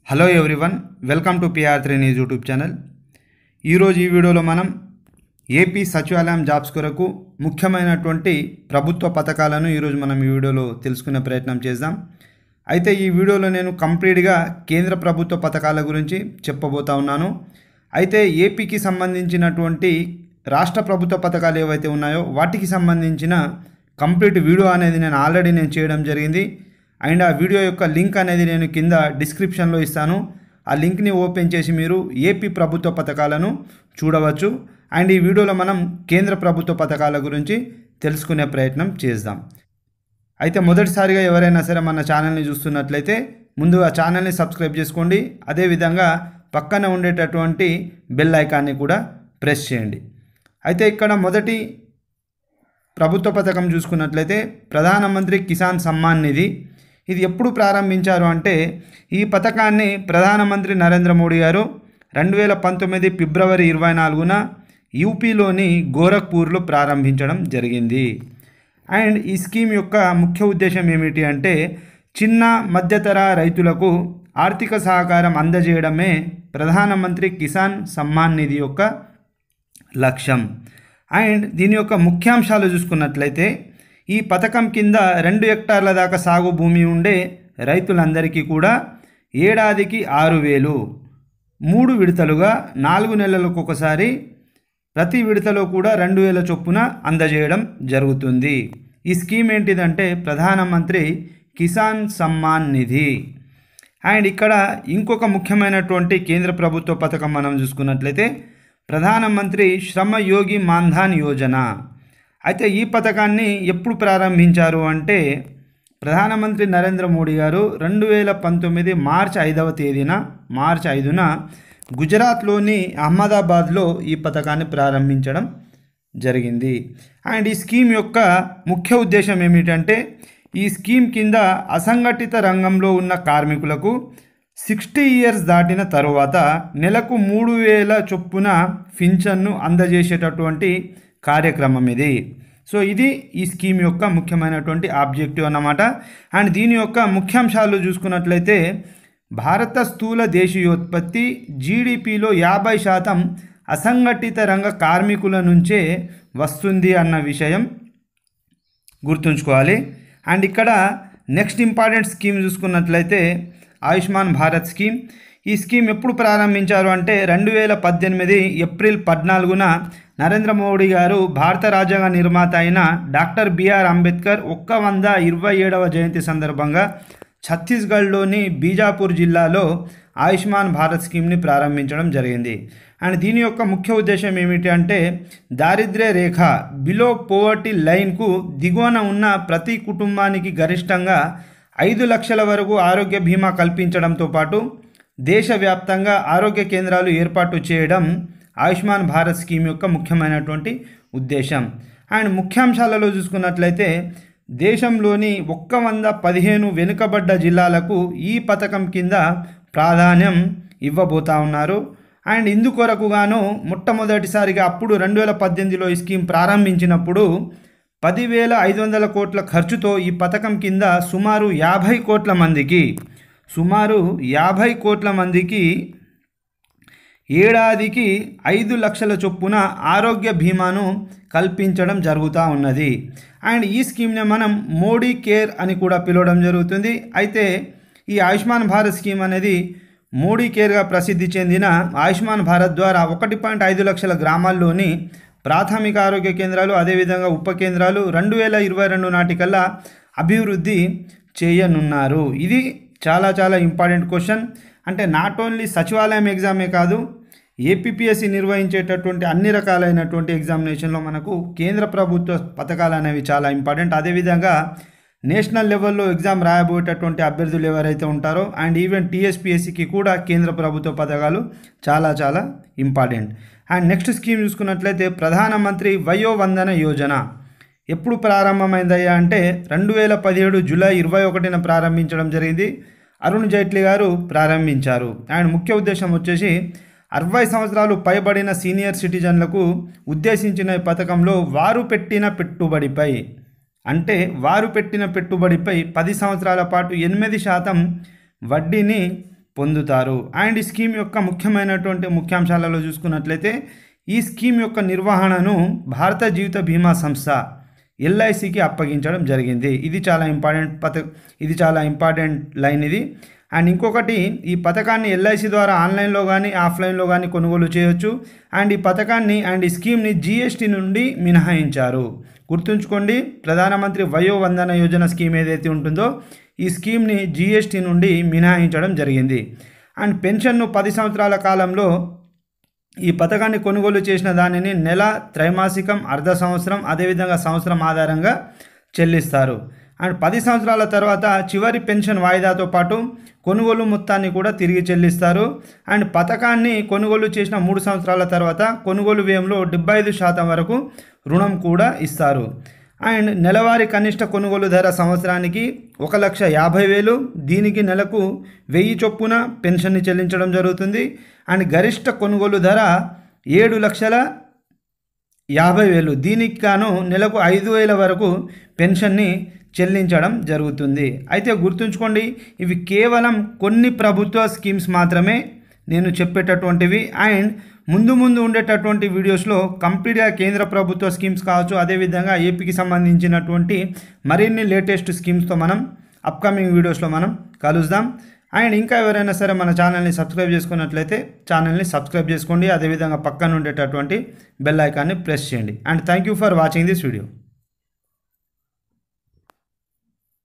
Hello everyone, welcome to PR3 news YouTube channel. ఈరోజు ఈ వీడియోలో మనం ఏపీ సచివాలయం జాబ్స్ కొరకు ముఖ్యమైనటువంటి ప్రభుత్వ పథకాలను ఈరోజు మనం ఈ వీడియోలో తెలుసుకునే ప్రయత్నం చేద్దాం. అయితే ఈ వీడియోలో నేను కంప్లీట్గా కేంద్ర ప్రభుత్వ పథకాల గురించి చెప్పబోతా ఉన్నాను. అయితే ఏపీకి సంబంధించినటువంటి రాష్ట్ర ప్రభుత్వ పథకాలు ఏవైతే ఉన్నాయో వాటికి సంబంధించిన కంప్లీట్ వీడియో అనేది నేను ఆల్రెడీ చేయడం జరిగింది. అండ్ ఆ వీడియో యొక్క లింక్ అనేది నేను కింద డిస్క్రిప్షన్లో ఇస్తాను. ఆ లింక్ని ఓపెన్ చేసి మీరు ఏపీ ప్రభుత్వ పథకాలను చూడవచ్చు. అండ్ ఈ వీడియోలో మనం కేంద్ర ప్రభుత్వ పథకాల గురించి తెలుసుకునే ప్రయత్నం చేద్దాం. అయితే మొదటిసారిగా ఎవరైనా సరే మన ఛానల్ని చూస్తున్నట్లయితే ముందుగా ఛానల్ని సబ్స్క్రైబ్ చేసుకోండి. అదేవిధంగా పక్కన ఉండేటటువంటి బెల్ ఐకాన్ని కూడా ప్రెస్ చేయండి. అయితే ఇక్కడ మొదటి ప్రభుత్వ పథకం చూసుకున్నట్లయితే ప్రధానమంత్రి కిసాన్ సమ్మాన్ నిధి. ఇది ఎప్పుడు ప్రారంభించారు అంటే ఈ పథకాన్ని ప్రధానమంత్రి నరేంద్ర మోడీ గారు 2019 ఫిబ్రవరి 24న యూపీలోని గోరఖ్పూర్లో ప్రారంభించడం జరిగింది. అండ్ ఈ స్కీమ్ యొక్క ముఖ్య ఉద్దేశం ఏమిటి అంటే చిన్న మధ్యతర రైతులకు ఆర్థిక సహకారం అందజేయడమే ప్రధానమంత్రి కిసాన్ సమ్మాన్ నిధి యొక్క లక్ష్యం. అండ్ దీని యొక్క ముఖ్యాంశాలు చూసుకున్నట్లయితే ఈ పథకం కింద 2 హెక్టార్ల దాకా సాగు భూమి ఉండే రైతులందరికీ కూడా ఏడాదికి 6,000 3 విడతలుగా 4 నెలలకు ఒకసారి ప్రతి విడతలో కూడా 2,000 చొప్పున అందజేయడం జరుగుతుంది. ఈ స్కీమ్ ఏంటిదంటే ప్రధానమంత్రి కిసాన్ సమ్మాన్ నిధి. అండ్ ఇక్కడ ఇంకొక ముఖ్యమైనటువంటి కేంద్ర ప్రభుత్వ పథకం మనం చూసుకున్నట్లయితే ప్రధానమంత్రి శ్రమ యోగి మాన్ధన్ యోజన. అయితే ఈ పథకాన్ని ఎప్పుడు ప్రారంభించారు అంటే ప్రధానమంత్రి నరేంద్ర మోడీ గారు 2019 మార్చి 5న గుజరాత్లోని అహ్మదాబాద్లో ఈ పథకాన్ని ప్రారంభించడం జరిగింది. అండ్ ఈ స్కీమ్ యొక్క ముఖ్య ఉద్దేశం ఏమిటంటే ఈ స్కీమ్ కింద అసంఘటిత రంగంలో ఉన్న కార్మికులకు 60 ఇయర్స్ దాటిన తరువాత నెలకు 3,000 చొప్పున పింఛన్ను అందజేసేటటువంటి కార్యక్రమం ఇది. సో ఇది ఈ స్కీమ్ యొక్క ముఖ్యమైనటువంటి ఆబ్జెక్టివ్ అన్నమాట. అండ్ దీని యొక్క ముఖ్యాంశాలు చూసుకున్నట్లయితే భారత స్థూల దేశీయోత్పత్తి జీడిపిలో 50% అసంఘటిత రంగ కార్మికుల నుంచే వస్తుంది అన్న విషయం గుర్తుంచుకోవాలి. అండ్ ఇక్కడ నెక్స్ట్ ఇంపార్టెంట్ స్కీమ్ చూసుకున్నట్లయితే ఆయుష్మాన్ భారత్ స్కీమ్. ఈ స్కీమ్ ఎప్పుడు ప్రారంభించారు అంటే 2018 ఏప్రిల్ 14న నరేంద్ర మోడీ గారు భారత రాజ్యాంగ నిర్మాత అయిన డాక్టర్ బిఆర్ అంబేద్కర్ 127వ జయంతి సందర్భంగా ఛత్తీస్గఢ్లోని బీజాపూర్ జిల్లాలో ఆయుష్మాన్ భారత్ స్కీమ్ని ప్రారంభించడం జరిగింది. అండ్ దీని యొక్క ముఖ్య ఉద్దేశం ఏమిటి అంటే దారిద్ర్య రేఖ బిలో పోవర్టీ లైన్కు దిగువన ఉన్న ప్రతి కుటుంబానికి గరిష్టంగా 5 లక్షల వరకు ఆరోగ్య బీమా కల్పించడంతో పాటు దేశవ్యాప్తంగా ఆరోగ్య కేంద్రాలు ఏర్పాటు చేయడం ఆయుష్మాన్ భారత్ స్కీమ్ యొక్క ముఖ్యమైనటువంటి ఉద్దేశం. అండ్ ముఖ్యాంశాలలో చూసుకున్నట్లయితే దేశంలోని 115 వెనుకబడ్డ జిల్లాలకు ఈ పథకం కింద ప్రాధాన్యం ఇవ్వబోతా ఉన్నారు. అండ్ ఇందుకొరకు గాను మొట్టమొదటిసారిగా అప్పుడు 2018లో ఈ స్కీమ్ ప్రారంభించినప్పుడు 10,500 కోట్ల ఖర్చుతో ఈ పథకం కింద సుమారు 50 కోట్ల మందికి ఏడాదికి 5 లక్షల చొప్పున ఆరోగ్య బీమాను కల్పించడం జరుగుతూ ఉన్నది. అండ్ ఈ స్కీమ్ని మనం మోడీ కేర్ అని కూడా పిలవడం జరుగుతుంది. అయితే ఈ ఆయుష్మాన్ భారత్ స్కీమ్ అనేది మోడీ కేర్గా ప్రసిద్ధి చెందిన ఆయుష్మాన్ భారత్ ద్వారా 1.5 లక్షల గ్రామాల్లోని ప్రాథమిక ఆరోగ్య కేంద్రాలు అదేవిధంగా ఉప కేంద్రాలు 2022 నాటికల్లా అభివృద్ధి చేయనున్నారు. ఇది చాలా ఇంపార్టెంట్ క్వశ్చన్. అంటే నాట్ ఓన్లీ సచివాలయం ఎగ్జామే కాదు, ఏపీపీఎస్సీ నిర్వహించేటటువంటి అన్ని రకాలైనటువంటి ఎగ్జామినేషన్లో మనకు కేంద్ర ప్రభుత్వ పథకాలు అనేవి చాలా ఇంపార్టెంట్. అదేవిధంగా నేషనల్ లెవెల్లో ఎగ్జామ్ రాయబోయేటటువంటి అభ్యర్థులు ఎవరైతే ఉంటారో అండ్ ఈవెన్ టీఎస్పీఎస్సీకి కూడా కేంద్ర ప్రభుత్వ పథకాలు చాలా ఇంపార్టెంట్. అండ్ నెక్స్ట్ స్కీమ్ చూసుకున్నట్లయితే ప్రధానమంత్రి వయోవందన యోజన. ఎప్పుడు ప్రారంభమైందయ్యా అంటే 2017 జూలై 21న ప్రారంభించడం జరిగింది. అరుణ్ జైట్లీ గారు ప్రారంభించారు. అండ్ ముఖ్య ఉద్దేశం వచ్చేసి 60 సంవత్సరాలు పైబడిన సీనియర్ సిటిజన్లకు ఉద్దేశించిన ఈ పథకంలో వారు పెట్టిన పెట్టుబడిపై 10 సంవత్సరాల పాటు 8% వడ్డీని పొందుతారు. అండ్ ఈ స్కీమ్ యొక్క ముఖ్యమైనటువంటి ముఖ్యాంశాలలో చూసుకున్నట్లయితే ఈ స్కీమ్ యొక్క నిర్వహణను భారత జీవిత బీమా సంస్థ ఎల్ఐసికి అప్పగించడం జరిగింది. ఇది చాలా ఇంపార్టెంట్ లైన్ ఇది. అండ్ ఇంకొకటి, ఈ పథకాన్ని ఎల్ఐసి ద్వారా ఆన్లైన్లో కానీ ఆఫ్లైన్లో కానీ కొనుగోలు చేయొచ్చు. అండ్ ఈ పథకాన్ని ఈ స్కీమ్ని జిఎస్టీ నుండి మినహాయించారు. గుర్తుంచుకోండి, ప్రధానమంత్రి వయో వందన యోజన స్కీమ్ ఏదైతే ఉంటుందో ఈ స్కీమ్ని జిఎస్టీ నుండి మినహాయించడం జరిగింది. అండ్ పెన్షన్ను 10 సంవత్సరాల కాలంలో ఈ పథకాన్ని కొనుగోలు చేసిన దానిని నెల, త్రైమాసికం, అర్ధ సంవత్సరం, అదేవిధంగా సంవత్సరం ఆధారంగా చెల్లిస్తారు. అండ్ 10 సంవత్సరాల తర్వాత చివరి పెన్షన్ వాయిదాతో పాటు కొనుగోలు మొత్తాన్ని కూడా తిరిగి చెల్లిస్తారు. అండ్ పథకాన్ని కొనుగోలు చేసిన 3 సంవత్సరాల తర్వాత కొనుగోలు వ్యయంలో 75% వరకు రుణం కూడా ఇస్తారు. అండ్ నెలవారీ కనిష్ట కొనుగోలు ధర సంవత్సరానికి 1,50,000. దీనికి నెలకు 1000 చొప్పున పెన్షన్ని చెల్లించడం జరుగుతుంది. అండ్ గరిష్ట కొనుగోలు ధర 7,50,000. దీనికి గాను నెలకు 5,000 వరకు పెన్షన్ని చెల్లించడం జరుగుతుంది. అయితే గుర్తుంచుకోండి, ఇవి కేవలం కొన్ని ప్రభుత్వ స్కీమ్స్ మాత్రమే నేను చెప్పేటటువంటివి. అండ్ ముందు ఉండేటటువంటి వీడియోస్లో కంప్లీట్గా కేంద్ర ప్రభుత్వ స్కీమ్స్ కావచ్చు, అదేవిధంగా ఏపీకి సంబంధించినటువంటి మరిన్ని లేటెస్ట్ స్కీమ్స్తో మనం అప్కమింగ్ వీడియోస్లో మనం కలుద్దాం. అండ్ ఇంకా ఎవరైనా సరే మన ఛానల్ని సబ్స్క్రైబ్ చేసుకున్నట్లయితే ఛానల్ని సబ్స్క్రైబ్ చేసుకోండి. అదేవిధంగా పక్కన ఉండేటటువంటి బెల్ ఐకాన్ని ప్రెస్ చేయండి. And thank you for watching this video.